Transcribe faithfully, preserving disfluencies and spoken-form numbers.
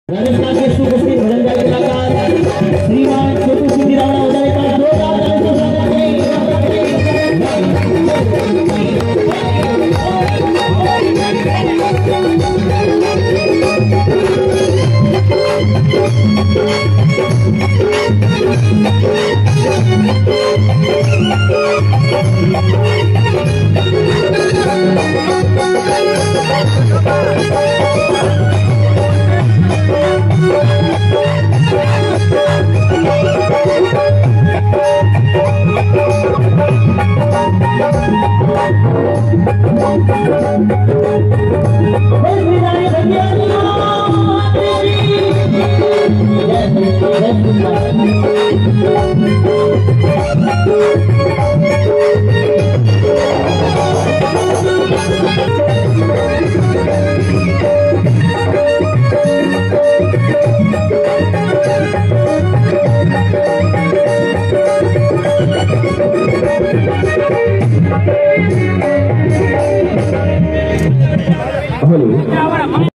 राजस्थान के सुप्रसिद्ध भजनगायक कलाकार श्रीमान छोटू सिंह राणा उदय का जोरदार हेलो।